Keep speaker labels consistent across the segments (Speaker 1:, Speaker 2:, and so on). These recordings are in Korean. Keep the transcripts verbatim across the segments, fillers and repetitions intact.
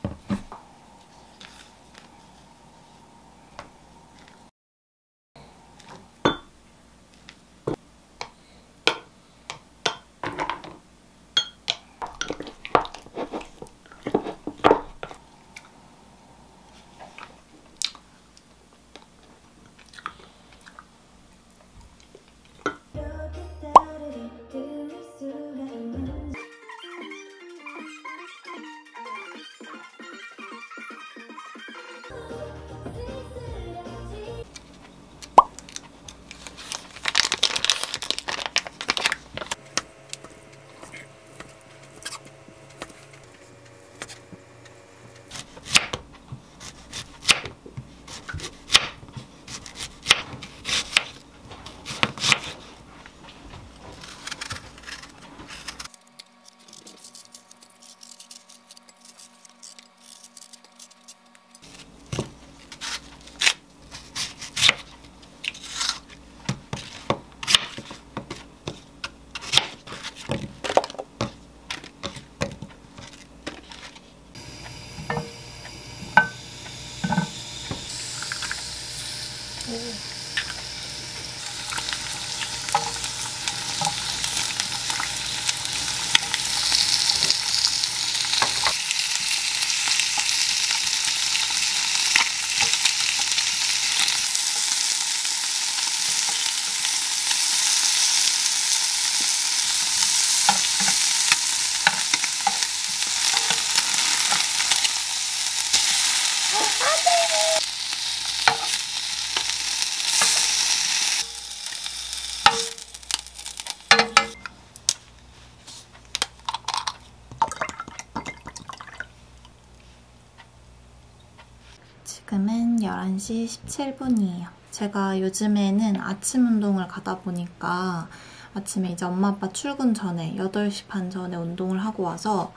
Speaker 1: 지금은 열한 시 십칠 분이에요. 제가 요즘에는 아침 운동을 가다 보니까 아침에 이제 엄마 아빠 출근 전에 여덟 시 반 전에 운동을 하고 와서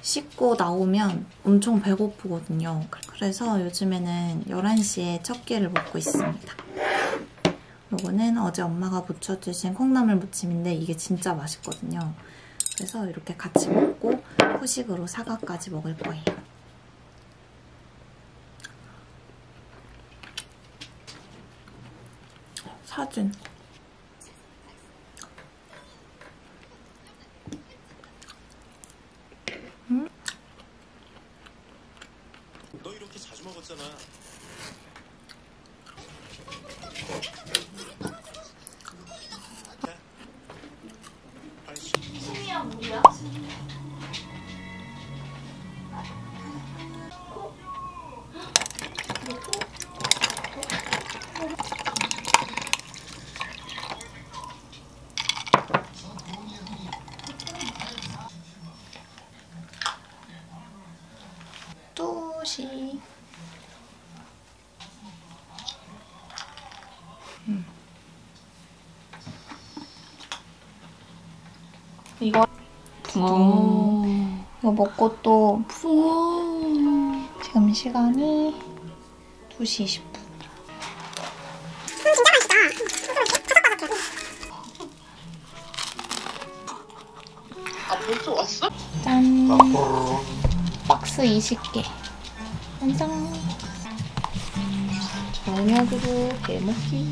Speaker 1: 씻고 나오면 엄청 배고프거든요. 그래서 요즘에는 열한 시에 첫 끼를 먹고 있습니다. 요거는 어제 엄마가 무쳐주신 콩나물 무침인데 이게 진짜 맛있거든요. 그래서 이렇게 같이 먹고 후식으로 사과까지 먹을 거예요. 사준. 음?
Speaker 2: 너 이렇게 자주 먹었잖아.
Speaker 3: 심이야 물이야?
Speaker 1: 뚜시. 음. 이거
Speaker 3: 오.
Speaker 1: 이거 먹고 또
Speaker 3: 우와.
Speaker 1: 지금 시간이 두 시 이십 분.
Speaker 3: 아 벌써 왔어?
Speaker 1: 짠! 박스 이십 개. 완성! 저녁으로 해먹기.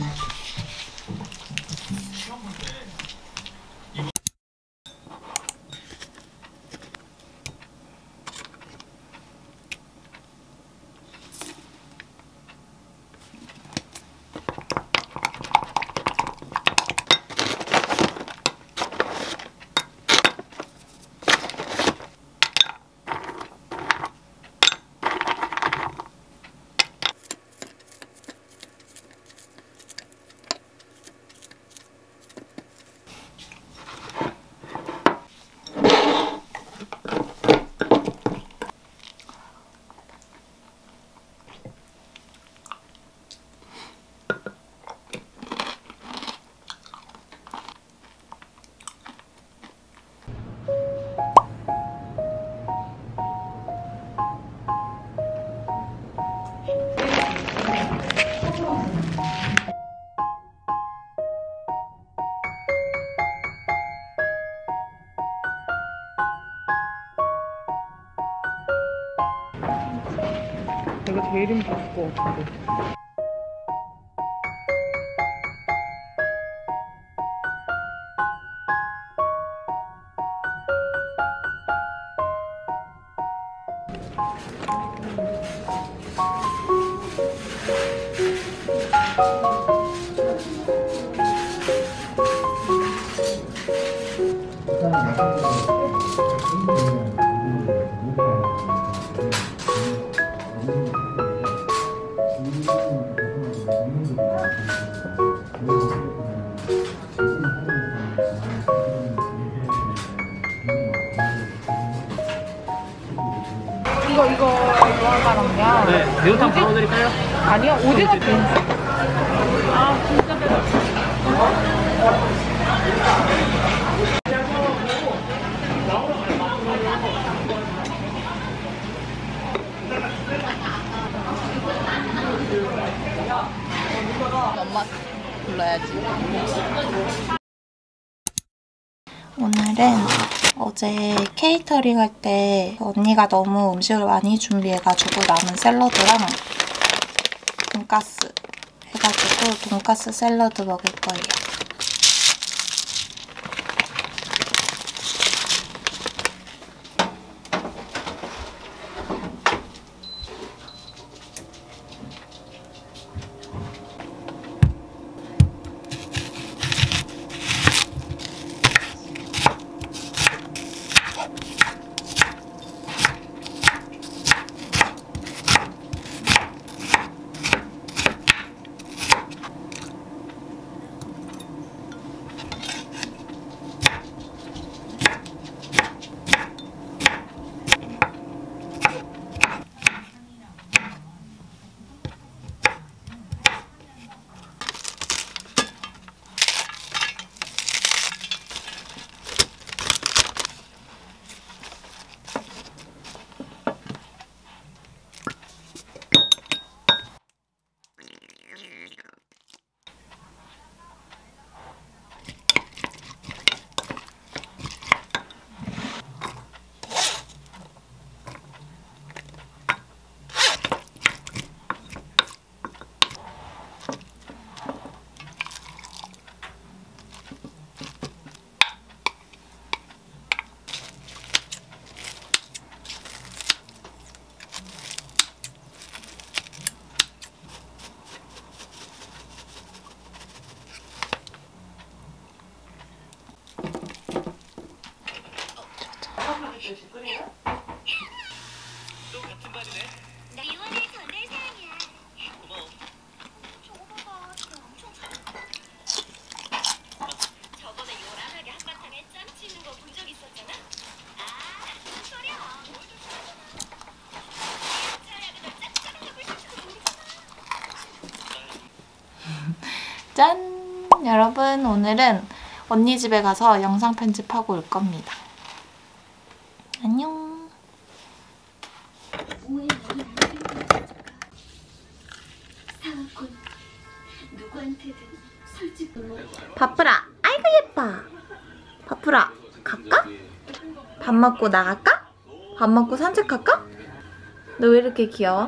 Speaker 4: 이거 제일 힘들 것 같은데. 이거 이거 이거 하나랑요.
Speaker 5: 네, 매운탕 바로 드릴까요?
Speaker 4: 아니요, 오징어 빈. 아 진짜 배고.
Speaker 3: 엄마 불러야지.
Speaker 1: 오늘은 어제 케이터링 할 때 언니가 너무 음식을 많이 준비해가지고 남은 샐러드랑 돈가스 해가지고 돈가스 샐러드 먹을 거예요.
Speaker 2: 또 같은 반이네.
Speaker 6: 나 이원의 전달 사양이야.
Speaker 2: 고마워.
Speaker 6: 저거 봐봐, 쟤 엄청 잘해. 저번에 요란하게 한바탕에 짱 치는 거 본 적 있었잖아? 아, 무슨 소리야. 뭘좀 잘하잖아. 저야 그걸 짝짝하고 싶어.
Speaker 1: 짠! 여러분, 오늘은 언니 집에 가서 영상 편집하고 올 겁니다. 안녕.
Speaker 6: 사건 누구한테든 솔직으로.
Speaker 1: 바프라, 아이고 예뻐. 바프라, 갈까? 밥 먹고 나갈까? 밥 먹고 산책할까? 너 왜 이렇게 귀여워?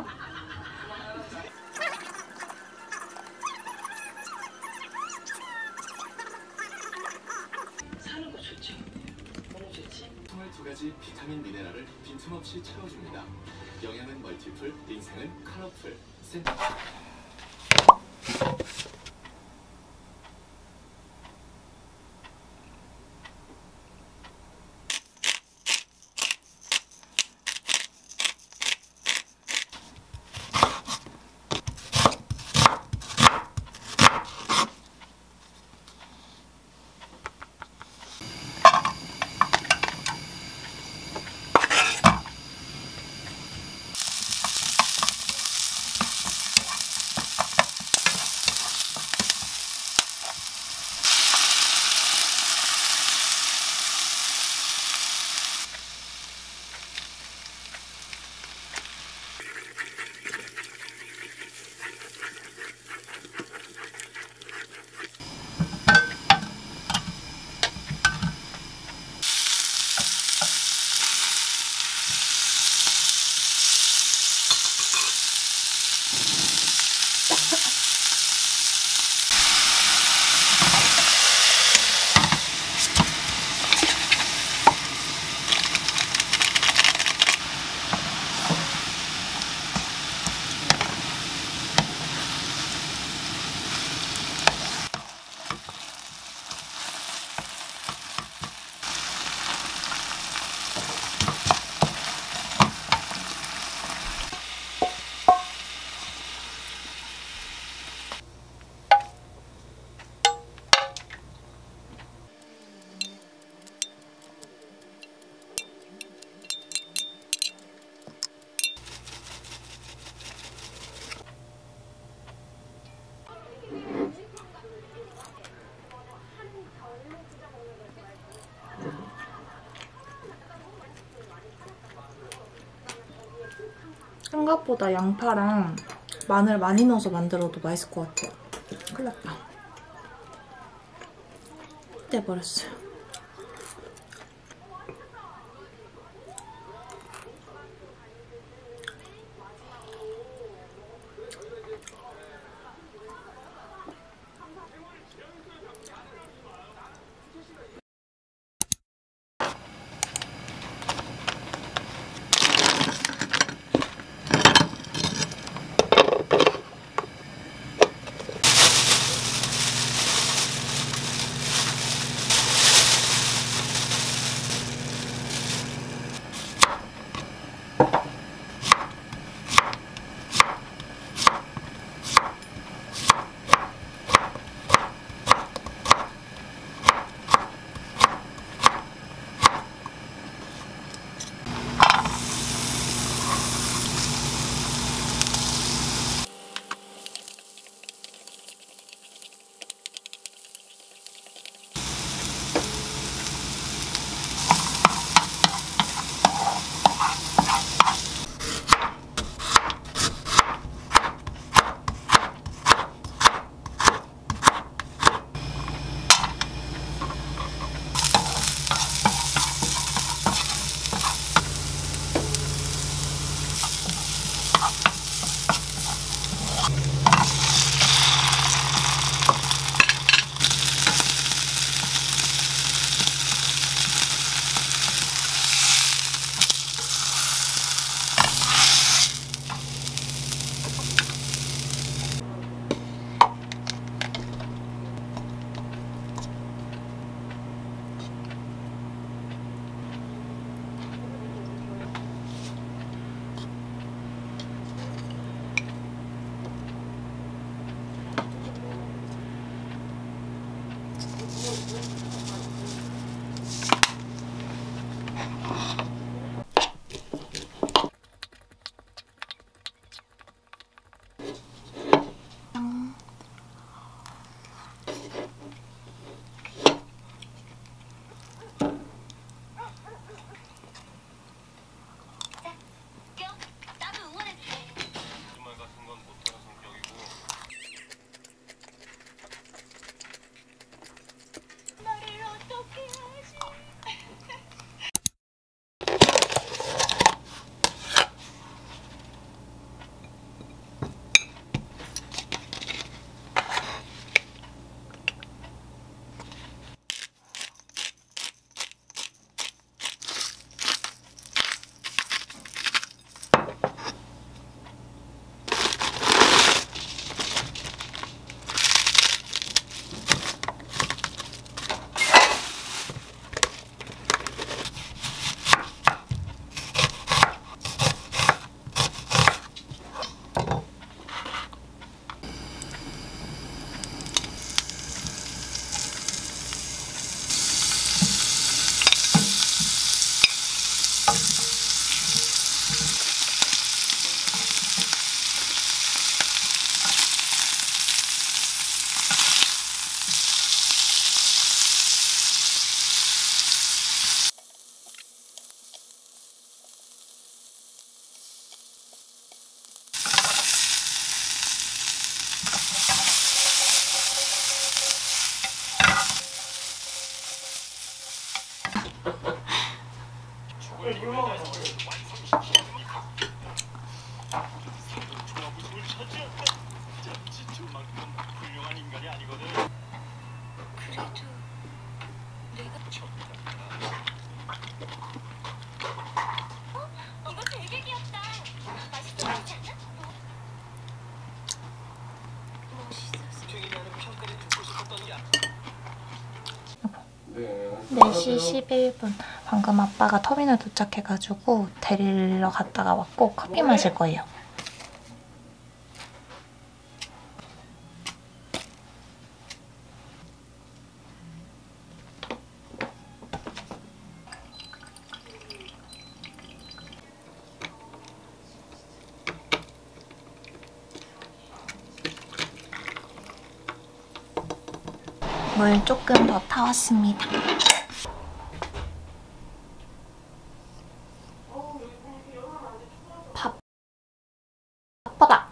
Speaker 2: 사는 거 좋지. 너무 좋지.
Speaker 7: 통할 두 가지 비타민 미네랄을 빈틈없이 채워줍니다. 영양은 멀티플, 인생은 컬러풀. 센...
Speaker 1: 생각보다 양파랑 마늘 많이 넣어서 만들어도 맛있을 것 같아요. 큰일 났다. 떼버렸어요. 네 시 십일 분. 방금 아빠가 터미널 도착해가지고 데리러 갔다가 왔고 커피 마실 거예요. 물 조금 더 타왔습니다. 아빠다.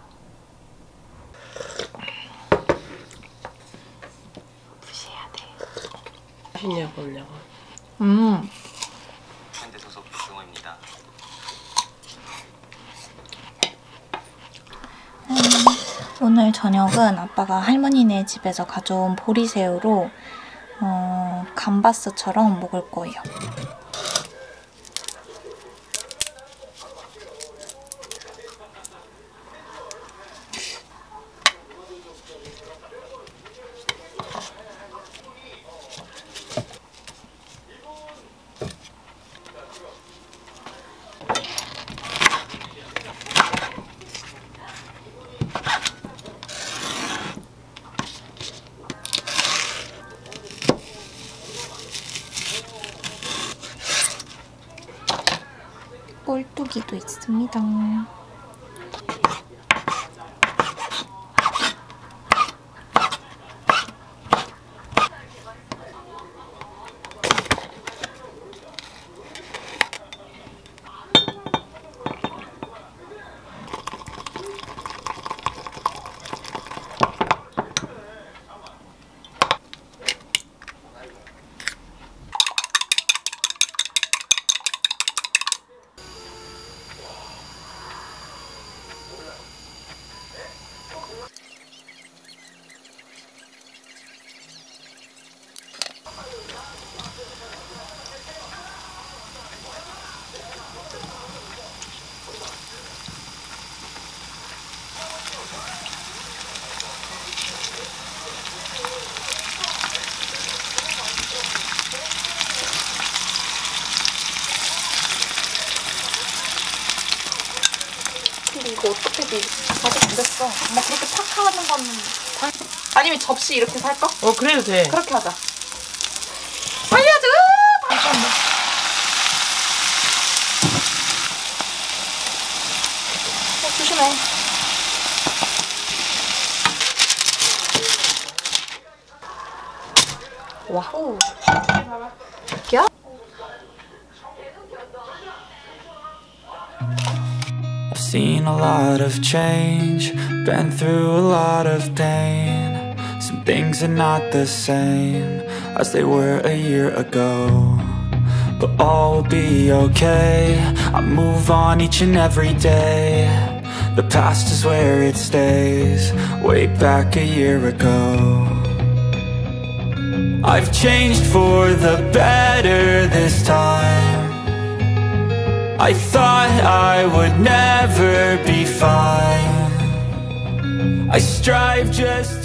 Speaker 1: 무시해야 돼.
Speaker 4: 맛있냐고 없냐고.
Speaker 1: 음.
Speaker 2: 현대소속 박승호입니다.
Speaker 1: 음, 오늘 저녁은 아빠가 할머니네 집에서 가져온 보리새우로 어, 감바스처럼 먹을 거예요. 꼴뚜기도 있습니다. 근데 이거 어떻게 비? 아직 안 됐어. 엄마 그렇게 팍 하는 건 아니면 접시 이렇게 살까?
Speaker 4: 어 그래도 돼.
Speaker 1: 그렇게 하자. 빨리 하자. 잠깐만. 어, 조심해. 와우. 야?
Speaker 5: I've seen a lot of change, been through a lot of pain. Some things are not the same as they were a year ago, but all will be okay. I move on each and every day. The past is where it stays, way back a year ago. I've changed for the better this time. I thought I would never be fine. I strive just